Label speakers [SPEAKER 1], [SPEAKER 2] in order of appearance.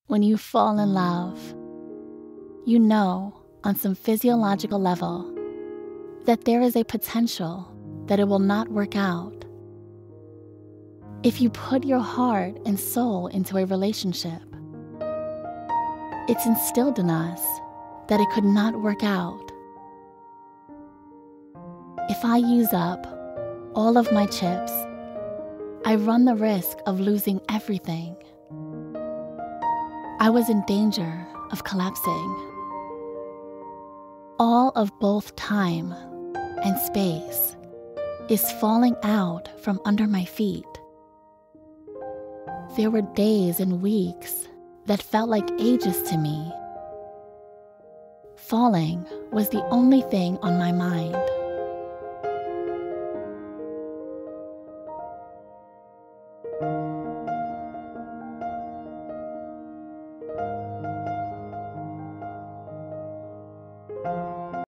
[SPEAKER 1] When you fall in love, you know on some physiological level that there is a potential that it will not work out. If you put your heart and soul into a relationship, it's instilled in us that it could not work out. If I use up all of my chips, I run the risk of losing everything. I was in danger of collapsing. All of both time and space is falling out from under my feet. There were days and weeks that felt like ages to me. Falling was the only thing on my mind.